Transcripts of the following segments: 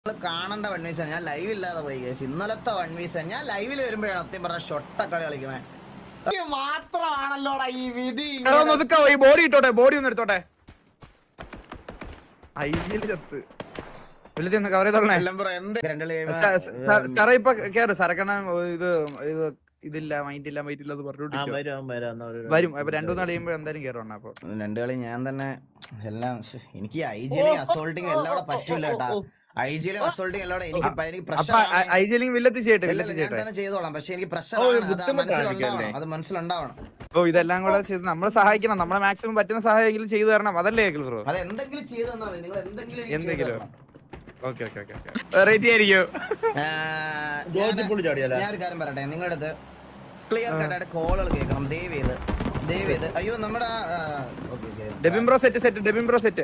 കാണേണ്ട വൺവീസ ഞാൻ ലൈവ് ഇല്ലാതെ പോയി കേസ്. ഇന്നലത്തെ വൺവീസ ഞാൻ ലൈവിൽ വരുമ്പോഴാണ് സത്യം പറഞ്ഞ ഷൊട്ടക്കളി കളിക്കണേ. മാത്രമാണല്ലോടാ ഈ വിധി. ബോഡി ഇട്ടോട്ടെ, ബോഡി ഒന്ന് എടുത്തോട്ടെ. ഇതില്ല മൈൻഡില്ല മൈൻഡില്ല വരും. അപ്പൊ രണ്ടു നാൾ കഴിയുമ്പോ എന്തായാലും കേറണം. അപ്പൊ രണ്ടു കളി ഞാൻ തന്നെ എല്ലാം എനിക്ക് ഐജിയിലും അസോൾട്ടിങ് എല്ലാം പറ്റൂല കേട്ടാ. ഐജിയിലും അസോൾട്ടിങ് എല്ലാം എനിക്ക് ചെയ്തോളാം. പക്ഷെ എനിക്ക് പ്രശ്നമാണ്, അത് മനസ്സിലുണ്ടാവണം. ഓ ഇതെല്ലാം കൂടെ ചെയ്ത് നമ്മളെ സഹായിക്കണം. നമ്മളെ മാക്സിമം പറ്റുന്ന സഹായമെങ്കിലും ചെയ്തു തരണം. അതല്ലേ ബ്രോ? അത് എന്തെങ്കിലും ചെയ്തു തന്നാ മതി. നിങ്ങൾ എന്തെങ്കിലും വെറൈറ്റി ആയിരിക്കും. ഞാനൊരു കാര്യം പറയട്ടെ, നിങ്ങളുടെ അടുത്ത് ക്ലിയർ കട്ടായിട്ട് കോളുകൾ കേൾക്കണം. ദയവ് ചെയ്ത്. അയ്യോ നമ്മുടെ ഡെബിംബ്രോ സെറ്റ്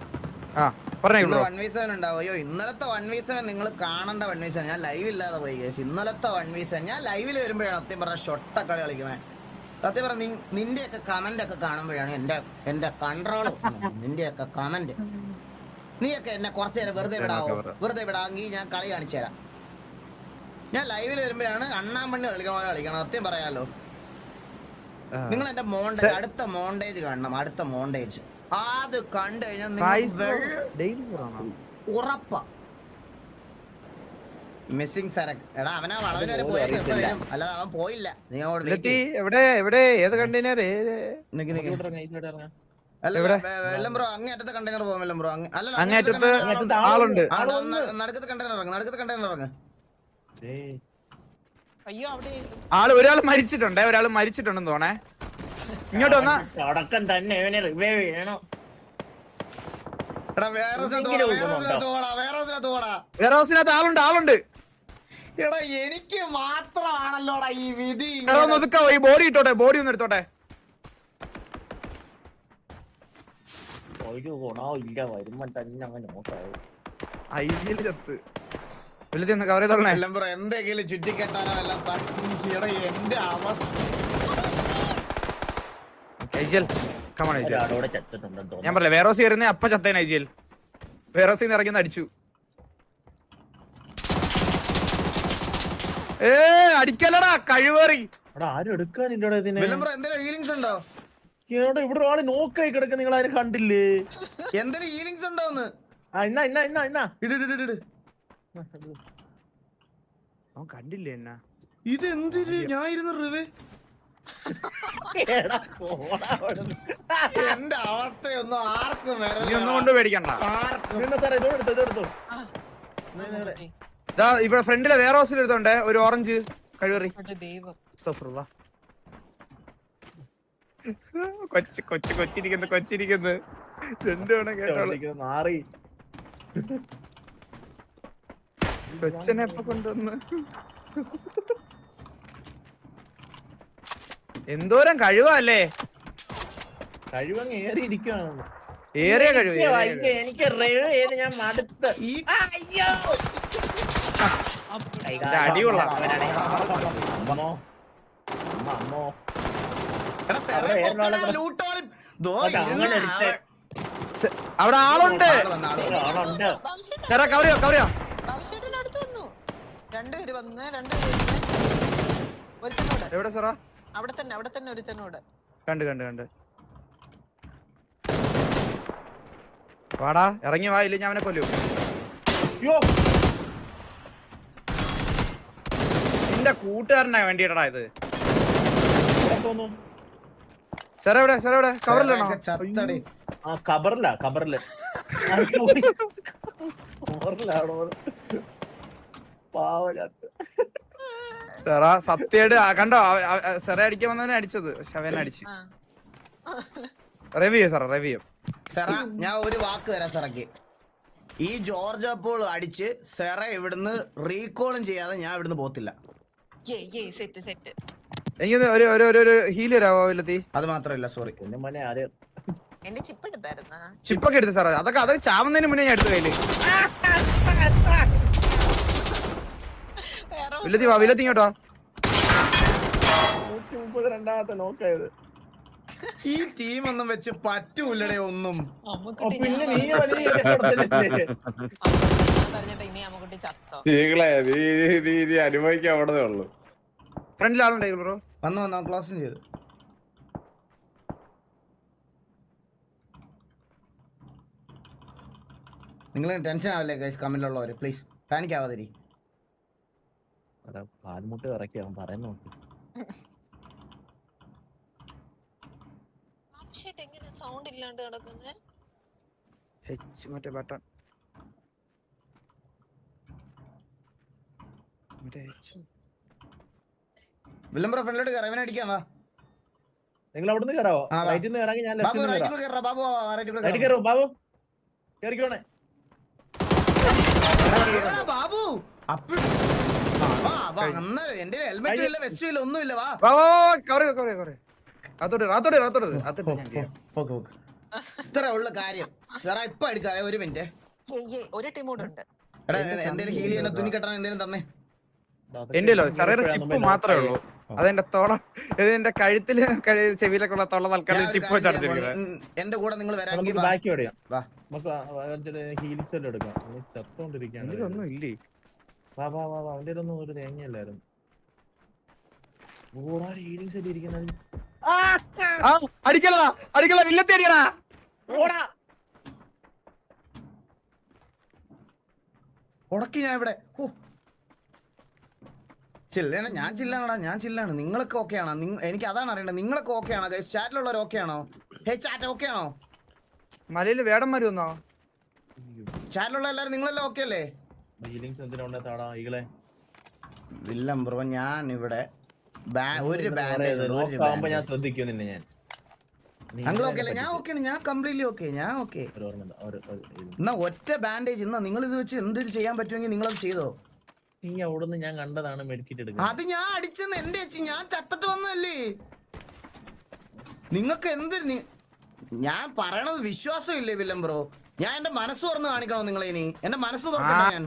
വൺവീസൻ ഉണ്ടാവും. അയ്യോ ഇന്നലത്തെ വൺവീസ നിങ്ങൾ കാണേണ്ട വൺവീസ ഞാൻ ലൈവ് ഇല്ലാതെ പോയി കേസ്. ഇന്നലത്തെ വൺവീസ ഞാൻ ലൈവിൽ വരുമ്പോഴാണ് സത്യം പറഞ്ഞ ഷൊട്ടക്കളി കളിക്കണേ. സത്യം പറഞ്ഞ നിന്റെയൊക്കെ കമന്റ് ഒക്കെ കാണുമ്പോഴാണ് എന്റെ കൺട്രോൾ. നിന്റെയൊക്കെ കമന്റ് നീയൊക്കെ എന്നെ കുറച്ചു നേരം വെറുതെ വിടാമെങ്കിൽ ഞാൻ കളി കാണിച്ചു തരാം. ഞാൻ ലൈവിൽ വരുമ്പോഴാണ് അണ്ണാമണ്ണി കളിക്കണം. സത്യം പറയാലോ, നിങ്ങൾ എന്റെ മോണ്ടേജ് അടുത്ത മോണ്ടേജ് കാണണം. അടുത്ത മോണ്ടേജ് അത് കണ്ടു കഴിഞ്ഞാൽ ഉറപ്പാ. മിസ്സിംഗ് സരക്ക് എടാ അവനാ വളവിന് വരെ പോയാലും അല്ലാതെ അവൻ പോയില്ല. ഏത് കണ്ടെയ്നർ വെല്ലം ബ്രോ അങ്ങേറ്റത്തെ കണ്ടെയ്നർ പോകും. വെല്ലം ബ്രോ അങ്ങേറ്റത്ത് ആളുണ്ട്. നടുക്കത്തെ കണ്ടെയ്നർ ഇറങ്ങ്. ഒരാൾ മരിച്ചിട്ടുണ്ടെന്ന് തോന്നേ. ഇങ്ങോട്ട് വന്നാ തന്നെ ആളുണ്ട്. എടാ എനിക്ക് മാത്രമാണല്ലോടാ ഈ വിധി. ബോഡി ഇട്ടോട്ടെ, ബോഡി ഒന്ന് എടുത്തോട്ടെ. എന്തെങ്കിലും ചുറ്റിക്കെട്ടാനോ എന്റെ അവസ്ഥ. ഞാൻ പറഞ്ഞ വേറോസി വരുന്നേ അപ്പ ചത്തേൻ. ഐജിഎൽ വേറോസിന്ന് ഇറങ്ങി അടിച്ചു. അടിക്കല്ലടാ കഴിവേറി. എന്തെങ്കിലും ഹീലിങ്സ് ഉണ്ടോ? ഇവിടെ ആള് നോക്കായി കിടക്ക. നിങ്ങൾ ആരും കണ്ടില്ലേ? എന്തെങ്കിലും ഹീലിങ്സ് ഉണ്ടോന്ന് അവൻ കണ്ടില്ലേ എന്നാ? ഇത് എന്തിന് ഞാൻ ഇരുന്ന് റിവേ എന്റെ അവസ്ഥയൊന്നും ആർക്കും ഒന്നും കൊണ്ട് പേടിക്കണ്ട. ഇവിടെ ഫ്രണ്ടിലെ വേറെ ഹൗസിൽ എടുത്തോണ്ടേ ഒരു ഓറഞ്ച് കഴിവറി. കൊച്ചിരിക്കുന്നു രണ്ടുവേണം കേട്ടോളൂ. കൊച്ചനെ എപ്പ കൊണ്ടുവന്ന് എന്തോരം കഴിവല്ലേ? കഴിവങ്ങ് ഏറിയിരിക്കുകയാണ്. ഏറിയ കഴിവ് എനിക്ക് ഞാൻ മടുത്ത്. അടികൊള്ളാം. അവിടെ ആളുണ്ട്. കവറിയോ എവിടെ സാറാ? അവിടെ തന്നെ ഒരുത്തനോട് കണ്ട് വാടാ ഇറങ്ങി വാ, ഇല്ല ഞാൻ അവനെ കൊല്ലു. നിന്റെ കൂട്ടുകാരനാ വേണ്ടിയിട്ടാ ഇത്. സാറേ എവിടെ കവറിലാണോ? കബറില് സാറാ സത്യായിട്ട് കണ്ടോ? സെറ അടിക്കാൻ വന്നവനെ അടിച്ചത്. പക്ഷെ അവനെ അടിച്ചു. റിവ്യൂ സാറേ റിവ്യൂ. സെറ ഞാൻ ഒരു വാക്ക് തരാം സെറയ്ക്ക്. ഈ ജോർജ് അപ്പോൾ അടിച്ച് സെറ ഇവിടുന്ന് റീകോളും ചെയ്യാതെ ഞാൻ ഇവിടുന്ന് പോത്തില്ല. എനിക്ക് ഒരു ഹീൽ തരാവോ? ഇല്ലത്തി അത് മാത്രല്ല സോറി ചിപ്പൊക്കെ എടുത്ത് സാറേ. അത് ചാവുന്നതിന് മുന്നേ ഞാൻ എടുത്തു കയ്യില്. വില്ലത്തി ഇങ്ങോട്ടോ. 132 നോക്കായത്. ഈ ടീം ഒന്നും വെച്ച് പറ്റൂലടേ ഒന്നും. പിന്നെ നീ വലിയ പറഞ്ഞിട്ട് ഇനി അമ്മക്കുട്ടി ചത്തോ? നീകളെ നീ അനുഭവിക്കാൻ അവിടേ ഉള്ളു. ഫ്രണ്ടിൽ ആളുണ്ടോ ബ്രോ? വന്നു ക്ലോസും ചെയ്തു. നിങ്ങൾ ടെൻഷൻ ആവില്ലേ ഗൈസ്, കമന്റിലുള്ളവര് പ്ലീസ് പാനിക് ആവാതിരി. കാൽമുട്ട് ഇറക്കി അവൻ പറയുന്ന നോക്കി. എങ്ങനെ സൗണ്ട് ഇല്ലാണ്ട് കിടക്കുന്നേ? മറ്റേ ബട്ടൺ വില്ലംബ്രോ ഫ്രണ്ടിലോട്ട് കയറാം, ഇവനെ അടിക്കാൻ വാ. നിങ്ങൾ അവിടെ നിന്ന് കയറാവോ? ആ, വാ. റൈറ്റിൽ നിന്ന് ഇറങ്ങി ഞാൻ ബാബു ലെഫ്റ്റിൽ റൈറ്റിൽ കയറാ, ബാബു റൈറ്റിൽ റൈറ്റ് കയറും. ബാബു കയറിക്കോണേ. ബാബു എന്റെ ഹെൽമെറ്റ് ഇല്ല, വെസ്റ്റും ഇല്ല, ഒന്നുമില്ല. വാ ഇത്ര ഉള്ള കാര്യം. സാറാ ഇപ്പൊ എടുക്കാവേ, ഒരു മിനിറ്റ്. ഒരു ടീം കൂടെ ഉണ്ട്. എടാ എന്തേലും ഹീൽ ചെയ്യാനോ തുണി കെട്ടാനോ എന്തേലും തന്നെ. എന്റെ ചെറിയൊരു ചിപ്പ് മാത്രമേ ഉള്ളൂ. അതെന്റെ തോള, എന്റെ കഴുത്തില് ചെവിയിലൊക്കെ ഉള്ള തോള തൽക്കാലം ചിപ്പ് വെച്ച് അടച്ചിരിക്കുന്നത്. എന്റെ കൂടെ നിങ്ങൾ വരാമെങ്കിൽ ബാക്കി എവിടെയാ? വാ. നമുക്ക് ഹീലിക്സ് എല്ലാം എടുക്കാം. ചത്തോണ്ടിരിക്കാണ്. ഒന്നും ഇല്ലേ? വാ വാ വാ വാ. അവന്റെ ഒന്നും ഒരു തേങ്ങയല്ലായിരുന്നു. ഹീലിങ്സ് എല്ലാം ഇരിക്കുന്നത്. അടിക്കല വില്ലത്തി അടിക്കടാ. ഉടക്കി ഞാൻ ഇവിടെ. ചില്ലാണ്, ഞാൻ ചില്ലാണടാ, ഞാൻ ചില്ലാണ്. നിങ്ങളൊക്കെ ഓക്കെ ആണോ? എനിക്ക് അതാണ് അറിയേണ്ടത്. നിങ്ങളൊക്കെ ഓക്കെ ആണോ ഗൈസ്? ചാറ്റിലുള്ളവർ ഓക്കെ ആണോ? ഹേ ചാറ്റ് ഓക്കെ ആണോ? മലയില് വേടന്മാര് വന്നോ? ചാറ്റിലുള്ള എല്ലാരും നിങ്ങളെല്ലാം ഓക്കെ അല്ലേ? വില്ലം ബ്രോ ഞാൻ ഇവിടെ ഒരു ഞാൻ ശ്രദ്ധിക്കുന്നില്ല. ഞാൻ നിങ്ങൾ ഓക്കെ അല്ലേ? ഞാൻ ഓക്കെ, ഞാൻ കംപ്ലീറ്റ്ലി ഓക്കെ, ഞാൻ ഓക്കെ. എന്നാ ഒറ്റ ബാൻഡേജ് എന്നാ നിങ്ങൾ ഇത് വെച്ച് എന്തൊരു ചെയ്യാൻ പറ്റുമെങ്കിൽ നിങ്ങളത് ചെയ്തോ. നീ അവിടുന്ന് ഞാൻ കണ്ടതാണ് മെഡിക്കറ്റ് എടുക്കുന്നത്. അത് ഞാൻ അടിച്ചെന്ന് എന്റെ ചേച്ചി, ഞാൻ ചത്തിട്ട് വന്നല്ലേ. നിങ്ങൾക്ക് എന്തൊരു ഞാൻ പറയണത് വിശ്വാസം ഇല്ലേ വില്ലം ബ്രോ? ഞാൻ എന്റെ മനസ്സ് തുറന്ന് കാണിക്കണോ നിങ്ങളെ? ഇനി എന്റെ മനസ്സ് തുറക്കണോ ഞാൻ?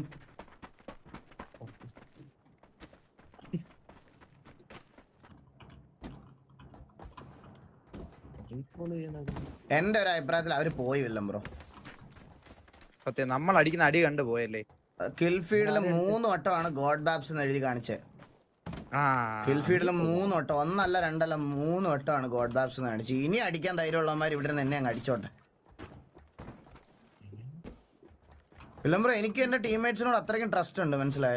എന്റെ ഒരു അഭിപ്രായത്തിൽ അവര് പോയി വില്ലം ബ്രോ. സത്യം, നമ്മൾ അടിക്കുന്ന അടി കണ്ടു പോയല്ലേ. കിൽഫീൽഡില് 3 വട്ടമാണ് ഗോഡ് ബാബ്സ് എന്ന് എഴുതി കാണിച്ചത്. കിൽഫീൽഡില് 3 വട്ടം, 1 അല്ല 2 അല്ല 3 വട്ടമാണ് ഗോഡ് ബാബ്സ് എന്ന് കാണിച്ചത്. ഇനി അടിക്കാൻ ധൈര്യമുള്ളവന്മാർ ഇവിടെ നിന്ന് എന്നെ അങ്ങ് അടിച്ചോട്ടെ. വില്ലം ബ്രോ എനിക്ക് എന്റെ ടീംമേറ്റ്സിനോട് അത്രയ്ക്കും ട്രസ്റ്റ് ഉണ്ട്, മനസ്സിലായ?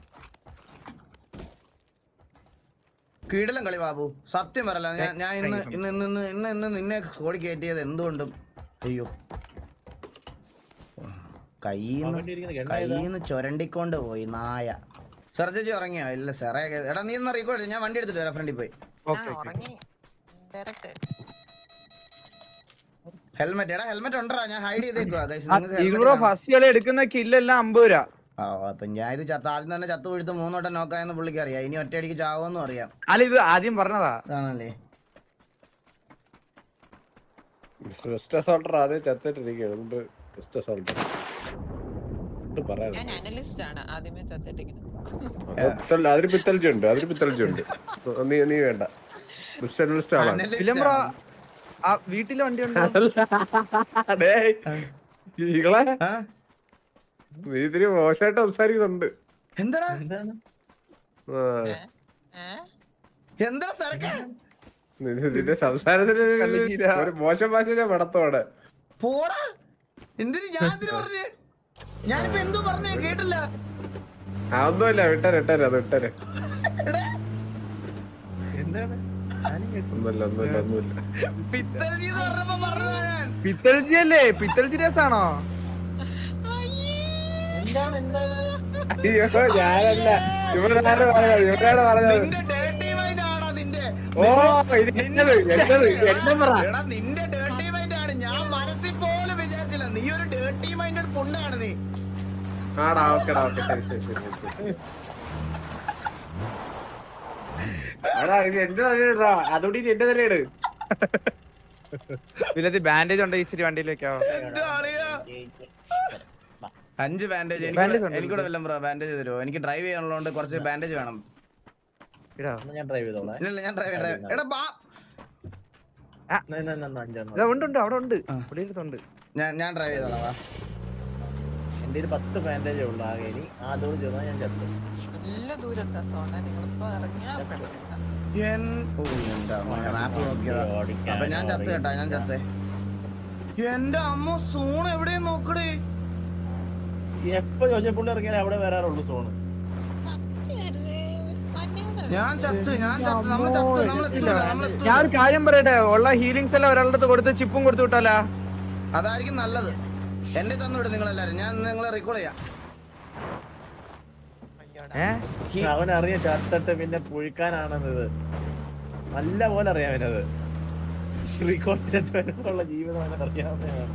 കീടലം കളി ബാബു, സത്യം പറയല്ല. ഞാൻ ഇന്ന് നിന്നെ ഓടി കയറ്റിയത് എന്തുകൊണ്ടും. അയ്യോ കയ്യിന്ന് ചൊരണ്ടിക്കൊണ്ട് പോയി നായ. സെർജി ഉറങ്ങിയോ? ഇല്ല സെറേ. എടാ നീ ഒന്ന് റീക്കോർഡ്, ഞാൻ വണ്ടി എടുത്തിട്ട് വരാം, ഫ്രണ്ടിൽ പോയി. ഹെൽമെറ്റ്, എടാ ഹെൽമെറ്റ് ഉണ്ടോ? ഞാൻ ഹൈഡ് ചെയ്തേക്കുവാ. ഫസ്റ്റ് കളി എടുക്കുന്ന കില്ലെല്ലാം 50 രൂപ. അപ്പൊ ഞാൻ ഇത് ആദ്യം തന്നെ ചത്തു വീഴ്ത്ത് 3 വട്ടം നോക്കായെന്ന് പുള്ളിക്ക് അറിയാം. ഇനി ഒറ്റയടിക്ക് ചാവോന്നും അറിയാം. അല്ല ഇത് ആദ്യം പറഞ്ഞതാ ആണല്ലേ? ആദ്യം ചത്തിട്ടിരിക്കുന്നത്. ഞാൻ അനലിസ്റ്റ് ആണ്, ആദ്യമേ അതിന് പിത്തൽജുണ്ട്, നീ വേണ്ട. വീട്ടിലെ വണ്ടി ഉണ്ടോ? നീ ഇതിന് മോശമായിട്ട് സംസാരിക്കുന്നുണ്ട്. എന്താ സരക്ക് നിന്റെ സംസാരത്തിന് ഒരു മോശം ഭാഷ പടത്തോടെ പോടാ. എന്തിനു ഞാൻ എന്തിനു പറഞ്ഞേ? ഞാനിപ്പോ എന്തോ പറഞ്ഞേ കേട്ടില്ല. ഒന്നുമില്ല, വിട്ടരെ അത് വിട്ടരെ. ഒന്നുമില്ല. പിത്തൽജി അല്ലേ? പിത്തൽജി രസാണോ? അയ്യോ ഞാനല്ല, ഇവരാണ് പറഞ്ഞത്. ഓ നിന്റെ ഡേർട്ടി മൈൻഡ് ആണ്. ഞാൻ മനസ്സിൽ പോലും വിചാരിച്ചില്ല നീ ഒരു ഡേർട്ടി മൈൻഡഡ് പുണ്ണാണ് നീ. ആടാ ഓക്കെടാ, ഓക്കെ ശരി. ആടാ ഇത് എന്റെ തലയിടാ, അതുകൊണ്ട് എന്റെ തലയിട്. വില്ലത്തി ബാൻഡേജ് ഉണ്ടോ? ഇച്ചിരി വണ്ടിയിൽ വെക്കാവോ? 5 ബാൻഡേജ് എനിക്കൂടെ വല്ലം ബ്രോ ബാൻഡേജ് തരുമോ? എനിക്ക് ഡ്രൈവ് ചെയ്യാനുള്ളതുകൊണ്ട് കുറച്ച് ബാൻഡേജ് വേണം. ഞാൻ ഡ്രൈവ് ചെയ്തോളാം. ഇല്ല ഞാൻ ഡ്രൈവ് എടാ ബാ. ഉണ്ട് അവിടെ ഉണ്ട്. ഞാൻ ഡ്രൈവ് ചെയ്തോളാം. എന്റെ 10 ബാൻഡേജേ ഉള്ളു ആകെ. ഇനി അതോട് ചെന്നാൽ ഞാൻ ചത്തു. നല്ല ദൂരത്താ സോണ നിങ്ങളിപ്പോ ഇറങ്ങിയാ മാപ്പ് നോക്കിയതാ. അപ്പൊ ഞാൻ ചത്ത് കേട്ടാ, ഞാൻ ചത്തേ. എന്റെ അമ്മ സോൺ എവിടെ നോക്കടേ. എപ്പോ ചോദിച്ചപ്പോൾ ഇറങ്ങിയാൽ അവിടെ വരാറുള്ളൂ സോണ്. ഞാൻ ചത്ത്, നമ്മള് ചത്ത്, ഞാൻ ഒരു കാര്യം പറയട്ടെ, ഉള്ള ഹീലിങ്സ് എല്ലാം ഒരാളുടെ അടുത്ത് കൊടുത്ത് ചിപ്പും കൊടുത്തു വിട്ടാലാ? അതായിരിക്കും നല്ലത്. എന്നെ തന്നുവിടും നിങ്ങളെല്ലാരും, ഞാൻ നിങ്ങളെ റീകോൾ ചെയ്യാം. അവനറിയാം ചത്തിട്ട് പിന്നെ പുഴിക്കാനാണെന്നത് നല്ല പോലെ അറിയാം അവനത്. റീകോൾ ചെയ്തിട്ടുള്ള ജീവിതം അവനറിയാവുന്നതാണ്.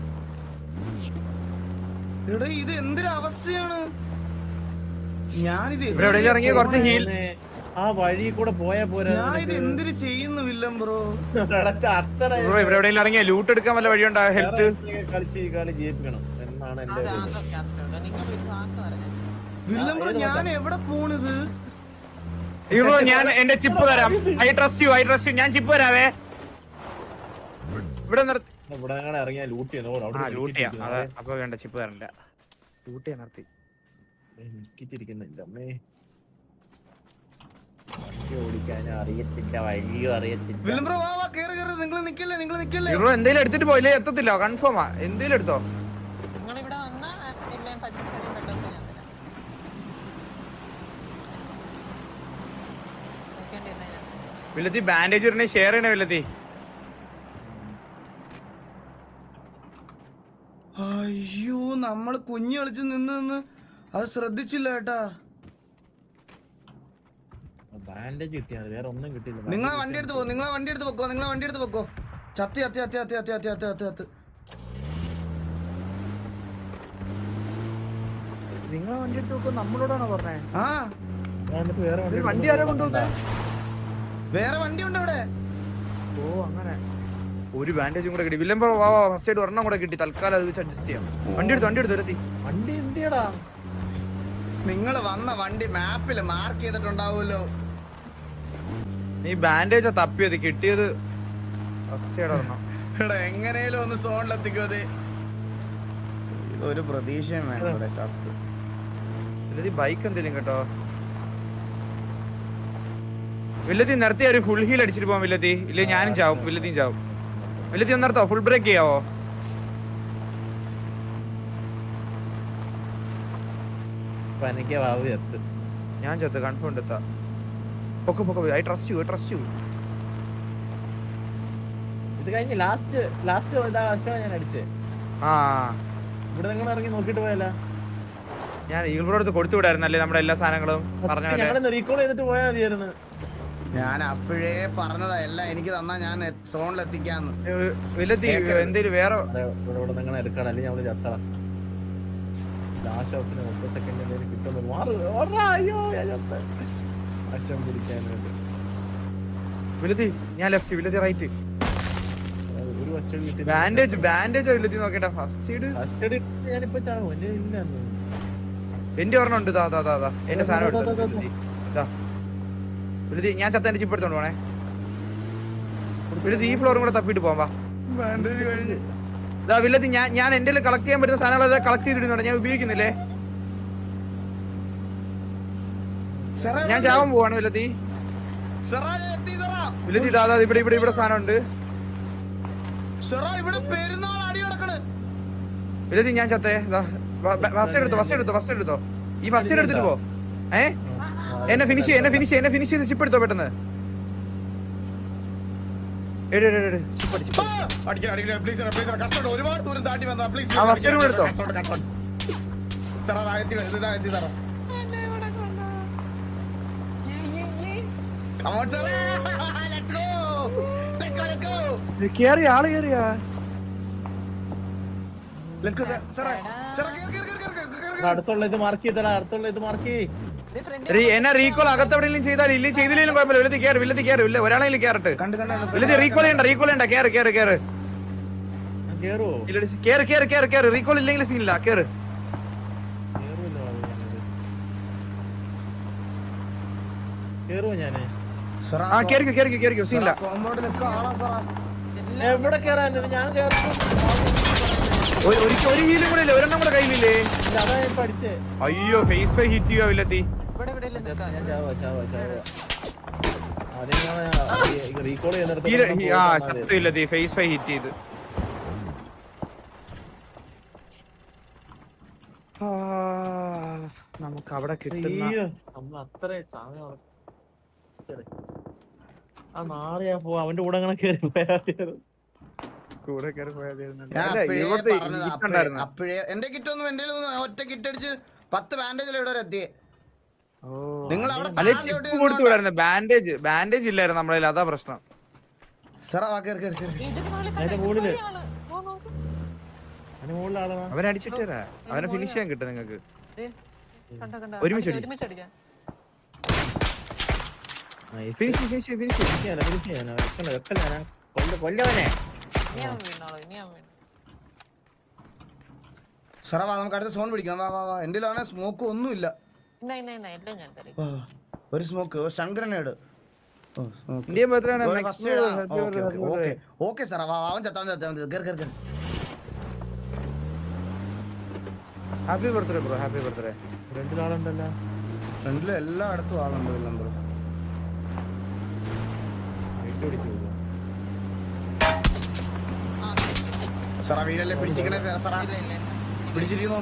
എടാ ഇത് എന്തൊരു അവസ്ഥയാണ്. ഞാനിത് ഇവിടെ എവിടെയെങ്കിലും ഇറങ്ങി കുറച്ച് ഹീൽ ആ വഴി കൂടെ പോയാ പോരാ. ഞാൻ ഇത് എന്തിനു ചെയ്യുന്നു വില്ലൻ ബ്രോ. ബ്രോ ഇവിടെ എവിടെയെങ്കിലും ഇറങ്ങിയ ലൂട്ട് എടുക്കാൻ വല്ല വഴിയുണ്ടോ? ഹെൽത്ത് കളിച്ച് ഈ കളി ജയിപ്പിക്കണം എന്നാണ് എന്റെ ഒരു ഇത്. നിങ്ങളൊരു വാക്ക് പറഞ്ഞു. വില്ലൻ ബ്രോ ഞാൻ എവിടെ പോണിത്? ബ്രോ ഞാൻ എന്റെ ചിപ്പ് തരാം. ഐ ട്രസ്റ്റ് യു, ഞാൻ ചിപ്പ് തരാവേ. ഇവിടെ നിർത്തി. ഇവിടെ അങ്ങനെ ഇറങ്ങിയാ ലൂട്ട് ചെയ്യുന്നു. ലൂട്ട് ചെയ്യാം. അതെ, അപ്പൊ വേണ്ട, ചിപ്പ് തരണ്ട. ലൂട്ട് ചെയ്യാൻ നിർത്തി. എനിക്കിരിക്കുന്നില്ല അമ്മേ. വണ്ടി ഓടിക്കാൻ അറിയത്തില്ല, വഴിയും അറിയത്തില്ല. വില്ലൻ ബ്രോ വാ വാ, കേറ് കേറ്. നിങ്ങൾ നിക്കല്ലേ. ബ്രോ എന്തേലും എടുത്തിട്ട് പോയില്ലേ? എത്തത്തില്ല, കൺഫേമാ. എന്തേലും എടുത്തോ. നിങ്ങളിവിടെ വന്നാ എല്ലാം പച്ചക്കറി വെള്ളമൊക്കെ ഞാൻ തരാം. നോക്കേണ്ടിരുന്ന ഞാൻ വില്ലത്തി ബാൻഡേജ് ഇടണേ, ഷെയർ ചെയ്യണേ വില്ലത്തി. അയ്യോ, നമ്മള് കുഞ്ഞു കളിച്ച് നിന്ന് അത് ശ്രദ്ധിച്ചില്ല കേട്ടാ. ബാൻഡേജ് കിട്ടിയാണ്, വേറെ ഒന്നും കിട്ടിയില്ല. നിങ്ങളെ വണ്ടി എടുത്ത് വെക്കോ. ചത്തി. നിങ്ങളെ വണ്ടി എടുത്ത് വെക്കോ, നമ്മളോടാണോ പറഞ്ഞേ? ആ വേറെ വണ്ടി ആരാ കൊണ്ടുവന്നേ? വേറെ വണ്ടി ഉണ്ട് അവിടെ. ഓ അങ്ങനെ. ഒരു ബാൻഡേജും കൂടെ കിട്ടി. വില്ലൻ വാ, ഫസ്റ്റ് എയ്ഡ് ഒരെണ്ണം കൂടെ കിട്ടി. തൽക്കാലം അത് വെച്ച് അഡ്ജസ്റ്റ് ചെയ്യാം. വണ്ടി എടുത്ത് വരത്തി. വണ്ടി എന്തിയടാ? നിങ്ങൾ വന്ന വണ്ടി മാപ്പിൽ മാർക്ക് ചെയ്തിട്ടുണ്ടാവുമല്ലോ. നീ ബാൻഡേജാ തപ്പിയത്, കിട്ടിയത് ഫസ്റ്റ് എയ്ഡ് ഒരെണ്ണം. എടാ എങ്ങനെയാലും ഒന്ന് സോണിലെത്തിക്കോ. അത് ഇതൊരു പ്രതീക്ഷയും വേണ്ട. വില്ലത്തി ബൈക്ക് എന്തേലും കേട്ടോ. വില്ലത്തി നിർത്തിയ ഒരു ഫുൾ ഹീൽ അടിച്ചിട്ട് പോവാം വില്ലത്തി. ഇല്ലേ ഞാനും ചാവും, വില്ലത്തിയും ചാവും. വില്ലത്തി ഒന്ന് നിർത്തോ, ഫുൾ ബ്രേക്ക് ചെയ്യാവോ? ഞാൻ ചത്ത്, കൺഫേം എത്താ. പൊക്കോ, ഐ ട്രസ്റ്റ് യു. ഇത് കഴിഞ്ഞ് ലാസ്റ്റ് ഞാൻ അടിച്ചേ. ആ ഇവിടെ നിങ്ങൾ ഇറങ്ങി നോക്കിട്ട് പോയല്ല. ഞാൻ ഈഗിൾ ബ്രോ അടുത്ത് കൊടുത്തു വിടായിരുന്നല്ലേ നമ്മുടെ എല്ലാ സാധനങ്ങളും. പറഞ്ഞ പോലെ റീകോൾ ചെയ്തിട്ട് പോയാൽ മതിയായിരുന്നു. ഞാൻ അപ്പോഴേ പറഞ്ഞതാ, എല്ലാം എനിക്ക് തന്നാ ഞാൻ സോണിലെത്തിക്കാന്ന്. വില്ലത്തി എന്തേലും വേറെ ഇവിടെ നിങ്ങൾ എടുക്കണം, അല്ലെങ്കിൽ നമ്മള് ചത്തറ. ലാസ്റ്റ് ഓപ്ഷന് 30 സെക്കൻഡ് എന്തെങ്കിലും കിട്ടുന്നു. അയ്യോ അശം പിടിക്കാനായിട്ട്. വില്ലത്തി ഞാൻ ലെഫ്റ്റ്, വില്ലത്തി റൈറ്റ്. ഒരു ഫസ്റ്റ് എയ്ഡ് കിട്ടി. ബാൻഡേജ് വില്ലത്തി നോക്കട്ടെ. ഫസ്റ്റ് എയ്ഡ് ഞാനിപ്പോ ചാവും. എന്റെ ഇല്ല, എന്റെ ഒരെണ്ണം ഉണ്ട്. ദാ എന്റെ സാധനം എടുത്തു. വില്ലത്തി ഞാൻ ചത്ത എന്റെ ചിപ്പ് എടുത്തോണ്ട് പോണേ. വില്ലത്തി ഈ ഫ്ലോറും കൂടെ തപ്പിട്ട് പോവാ. വില്ലത്തി ഞാൻ എന്റെ കളക്ട് ചെയ്യാൻ പറ്റുന്ന സാധനങ്ങളെല്ലാം കളക്ട് ചെയ്തിടുന്നുണ്ട്. ഞാൻ ഉപയോഗിക്കുന്നില്ലേ? ഞാൻ ചാവാൻ പോവാണ് വില്ലത്തി. വില്ലത്തി ദാദാ ഇവിടെ സാധനം ഉണ്ട്. വില്ലത്തി ഞാൻ ചത്തേ. ഫസ്റ്റ് എടുത്തോ. ഈ ഫസ്റ്റ് എടുത്തിട്ട് പോ. എന്നെ ഫിനിഷ് ചെയ്ത് ചിപ്പ് എടുത്തോ പെട്ടെന്ന്. ഒരുപാട് ദൂരം താണ്ടി വന്നാ പ്ലീസ്. എടുത്തോ. കേറിയ ആള് കേറിയാ. അടുത്തുള്ള ഇത് മാർക്ക് ചെയ്തടാ. എന്നെ റീകോൾ അകത്തെവിടെയെങ്കിലും ചെയ്താൽ ഇല്ലേ ചെയ്തില്ലെങ്കിലും കുഴപ്പമില്ല. വില്ലത്തി കേറ്. ഒരാളെങ്കിലും കേറട്ടെ. വില്ലത്തി റീകോൾ ചെയ്യണ്ട. കേറ്. റീകോൾ ഇല്ലെങ്കിൽ സീനില്ല. കേറ്. കേറിക്കോ സീനില്ല. എവിടെ കേറാൻ? ഞാൻ ഒരു ഹീലും കൂടെ ഇല്ലേ? ഒരെണ്ണം കൂടെ കയ്യിലില്ലേ? ഇല്ല, അതാ ഞാൻ പഠിച്ചേ. അയ്യോ ഫേസ് ഫൈ ഹിറ്റ് ചെയ്യുക വില്ലത്തി. ഇവിടെ ഇവിടെ ഇല്ല നിൽക്കാം. ഞാൻ ചാവാ. ആദ്യം ഞാൻ റീകോൾ ചെയ്യുന്നിടത്ത് ചത്തില്ലത്തി ഫേസ് ഫൈ ഹിറ്റ് ചെയ്ത്. നമുക്ക് അവിടെ കിട്ടുന്ന നമ്മൾ അത്രേ സമയം ആ നാറിയാ പോ അവന്റെ കൂടെ അങ്ങനെ കയറി പോയായിരുന്നു. കൂടെ കയറി പോയത് അപ്പോഴേ എന്റെ കിറ്റൊന്നും എന്റെ ഒറ്റ കിറ്റ് അടിച്ച് 10 ബാൻഡേജിൽ ഇവിടെ എത്തിയേ. നിങ്ങൾ അവിടെ കൊടുത്തു വിടായിരുന്നു. ബാൻഡേജ് ഇല്ലായിരുന്നു നമ്മളെ, അതാ പ്രശ്നം. അവനെ അടിച്ചിട്ട് തരാ, അവനെ ഫിനിഷ് ചെയ്യാൻ കിട്ടും നിങ്ങക്ക്. ഒരുമിച്ച് അടിക്കാം. നമുക്ക് അടുത്ത സോൺ പിടിക്കണം. വാ എന്റെ സ്മോക്ക് ഒന്നുമില്ല. ഒരു smoke, stun grenade. Okay sir, അവൻ ചത്താൻ. Happy birthday bro, happy birthday. രണ്ടിലാളുണ്ടല്ലോ, ഫ്രണ്ടില് എല്ലായിടത്തും ആളുണ്ട്. നമ്പർ സാറാ വീടല്ലേ പിടിച്ചിരിക്കണേ സാറാ, പിടിച്ചിരിക്കുന്നു.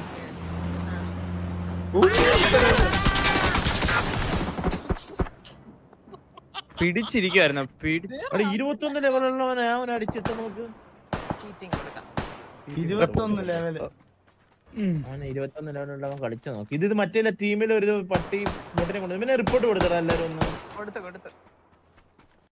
പിടിച്ചിരിക്കായിരുന്നു. 21 ലെവലുള്ളവനെ അവൻ അടിച്ചിട്ട് നമുക്ക് 21 ലെവല്. അവന് 21 ലെവലുള്ളവൻ കളിച്ചു നോക്കി. ഇത് മറ്റേ ടീമിൽ ഒരു പട്ടി ബോട്ടിനെ കൊണ്ട് പിന്നെ റിപ്പോർട്ട് കൊടുത്തടാ എല്ലാരും ഒന്ന് കൊടുത്തു